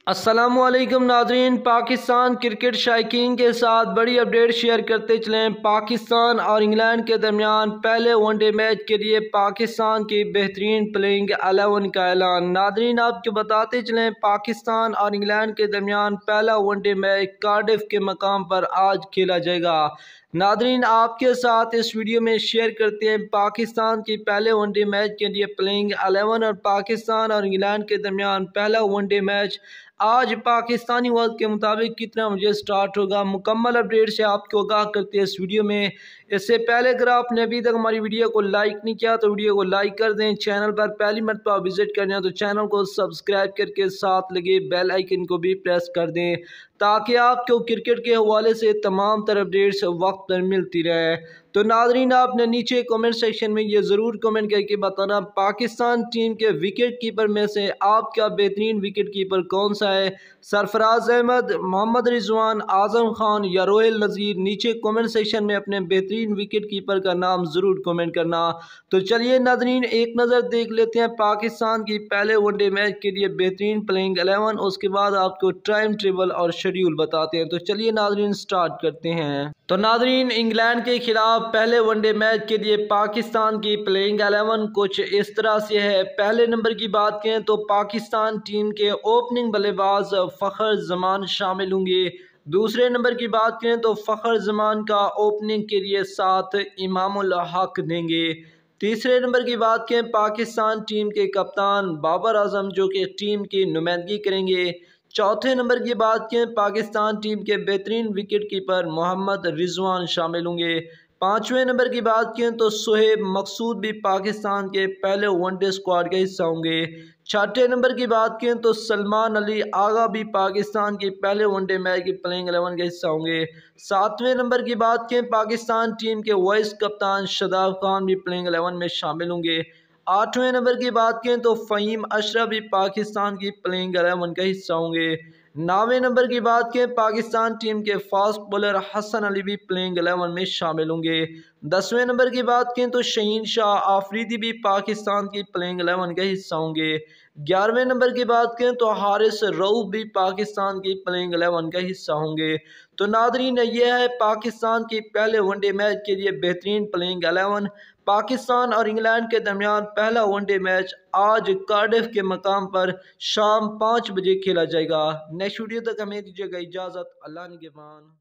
अस्सलामुअलैकुम नाज़रीन, पाकिस्तान क्रिकेट शायकीन के साथ बड़ी अपडेट शेयर करते चलें। पाकिस्तान और इंग्लैंड के दरमियान पहले वनडे मैच के लिए पाकिस्तान की बेहतरीन प्लेइंग 11 का ऐलान। नाज़रीन आपको बताते चलें, पाकिस्तान और इंग्लैंड के दरमियान पहला वनडे मैच कार्डिफ के मकाम पर आज खेला जाएगा। नाज़रीन आपके साथ इस वीडियो में शेयर करते हैं पाकिस्तान की पहले वनडे मैच के लिए प्लेइंग 11 और पाकिस्तान और इंग्लैंड के दरमियान पहला वनडे मैच आज पाकिस्तानी वक्त के मुताबिक कितना बजे स्टार्ट होगा। मुकम्मल अपडेट से आपको आगाह करते हैं इस वीडियो में। इससे पहले अगर आपने अभी तक हमारी वीडियो को लाइक नहीं किया तो वीडियो को लाइक कर दें। चैनल पर पहली मरतबा विजिट करना है तो चैनल को सब्सक्राइब करके साथ लगे बेल आइकन को भी प्रेस कर दें ताकि आपको क्रिकेट के हवाले से तमाम तरह अपडेट्स वक्त पर मिलती रहे। तो नाजरीन आपने नीचे कमेंट सेक्शन में ये ज़रूर कमेंट करके बताना पाकिस्तान टीम के विकेट कीपर में से आपका बेहतरीन विकेट कीपर कौन सा है। सरफराज अहमद, मोहम्मद रिजवान, आजम खान या रोहिल नज़ीर। नीचे कमेंट सेक्शन में अपने बेहतरीन विकेट कीपर का नाम ज़रूर कमेंट करना। तो चलिए नाजरीन एक नज़र देख लेते हैं पाकिस्तान की पहले वनडे मैच के लिए बेहतरीन प्लेइंग 11, उसके बाद आपको टाइम टेबल और शेड्यूल बताते हैं। तो चलिए नाजरीन स्टार्ट करते हैं। तो नाजरीन इंग्लैंड के खिलाफ पहले वनडे मैच के लिए पाकिस्तान की प्लेइंग 11 कुछ इस तरह से है। पहले नंबर की बात करें तो पाकिस्तान टीम के ओपनिंग बल्लेबाज फ़खर जमान शामिल होंगे। दूसरे नंबर की बात करें तो फ़खर जमान का ओपनिंग के लिए साथ इमामुल हक देंगे। तीसरे नंबर की बात करें पाकिस्तान टीम के कप्तान बाबर आजम जो कि टीम की नुमाइंदगी करेंगे। चौथे नंबर की बात करें पाकिस्तान टीम के बेहतरीन विकेट कीपर मोहम्मद रिजवान शामिल होंगे। पाँचवें नंबर की बात करें तो सुहेब मकसूद भी पाकिस्तान के पहले वनडे स्क्वाड का हिस्सा होंगे। छठे नंबर की बात करें तो सलमान अली आगा भी पाकिस्तान की पहले वनडे मैच की प्लेइंग 11 का हिस्सा होंगे। सातवें नंबर की बात करें पाकिस्तान टीम के वाइस कप्तान शादाब खान भी प्लेइंग 11 में शामिल होंगे। आठवें नंबर की बात करें तो फ़हीम अशरफ भी पाकिस्तान की प्लेइंग 11 का हिस्सा होंगे। नौवें नंबर की बात करें पाकिस्तान टीम के फास्ट बॉलर हसन अली भी प्लेइंग 11 में शामिल होंगे। 10वें नंबर की बात करें तो शहीन शाह आफरीदी भी पाकिस्तान की प्लेइंग 11 का हिस्सा होंगे। 11वें नंबर की बात करें तो हारिस रऊफ भी पाकिस्तान की प्लेइंग 11 का हिस्सा होंगे। तो नादरीन यह है पाकिस्तान की पहले वनडे मैच के लिए बेहतरीन प्लेइंग 11। पाकिस्तान और इंग्लैंड के दरमियान पहला वनडे मैच आज कार्डिफ के मकाम पर शाम 5 बजे खेला जाएगा। नेक्स्ट वीडियो तक हमें दीजिएगा इजाज़त। अल्लाह निगहबान।